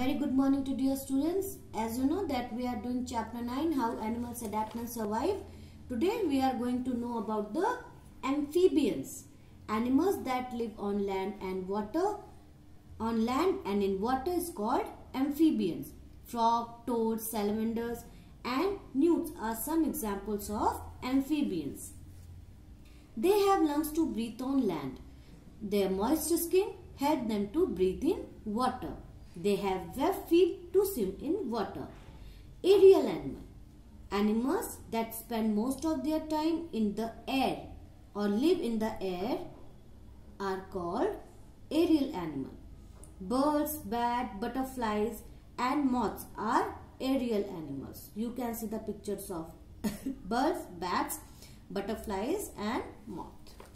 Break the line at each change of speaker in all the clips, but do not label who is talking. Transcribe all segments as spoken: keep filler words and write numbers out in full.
very good morning to dear students. As you know that we are doing chapter nine, how animals adapt and survive. Today we are going to know about the amphibians, animals that live on land and water. On land and in water is called amphibians. Frog, toads, salamanders and newts are some examples of amphibians. They have lungs to breathe on land. Their moist skin helps them to breathe in water. They have webbed feet to swim in water. Aerial animal. Animals that spend most of their time in the air or live in the air are called aerial animal. Birds, bats, butterflies and moths are aerial animals. You can see the pictures of birds, bats, butterflies and moth.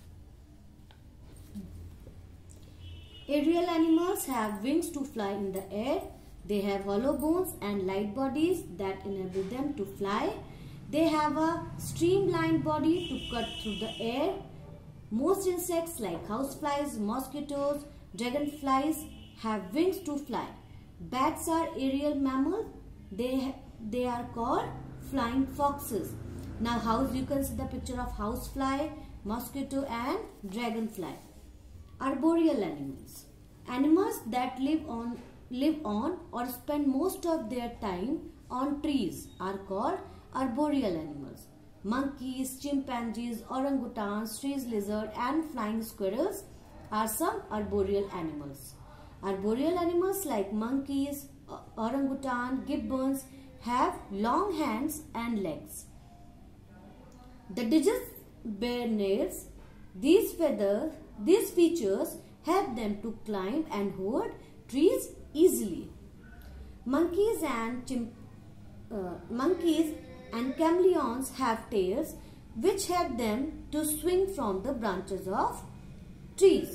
Aerial animals have wings to fly in the air. They have hollow bones and light bodies that enable them to fly. They have a streamlined body to cut through the air. Most insects like houseflies, mosquitoes, dragonflies have wings to fly. Bats are aerial mammals. They, they are called flying foxes. Now house, you can see the picture of housefly, mosquito and dragonfly. Arboreal animals. Animals that live on, live on or spend most of their time on trees are called arboreal animals. Monkeys, chimpanzees, orangutans, tree lizards and flying squirrels are some arboreal animals. Arboreal animals like monkeys, orangutan, gibbons have long hands and legs. The digits bear nails. These feathers, these features help them to climb and hold trees easily. Monkeys and chimp, uh, monkeys and chameleons have tails which help them to swing from the branches of trees.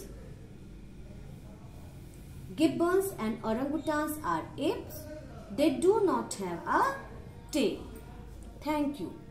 Gibbons and orangutans are apes. They do not have a tail. Thank you.